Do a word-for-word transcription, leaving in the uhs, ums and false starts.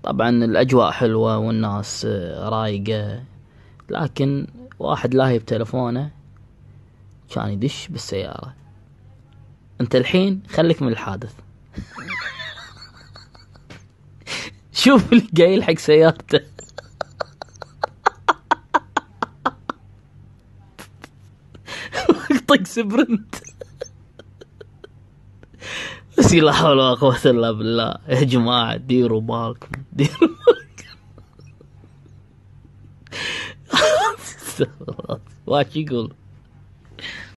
طبعا الأجواء حلوة والناس رايقة، لكن واحد لاهي بتلفونه كان يدش بالسيارة. انت الحين خليك من الحادث. شوف اللي جاي يلحق سيارته. طق سبرنت. بس لا حول ولا قوة الا بالله. يا جماعة ديروا بالكم، ديروا بالكم. واش يقول؟